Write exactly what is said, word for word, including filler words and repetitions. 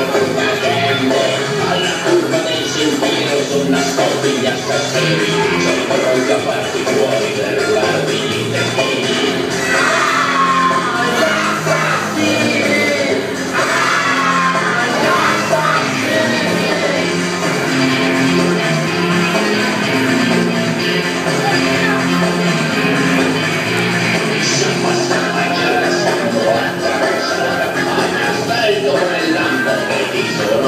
Alla curva del sentiero sono nascosti gli assassini, sono pronti a farti fuori per rubarti gli intestini. Ah, gli assassini! Ah, gli assassini! Siamo a Saggio, siamo attraverso la campagna, svelto come il lampo che ti sono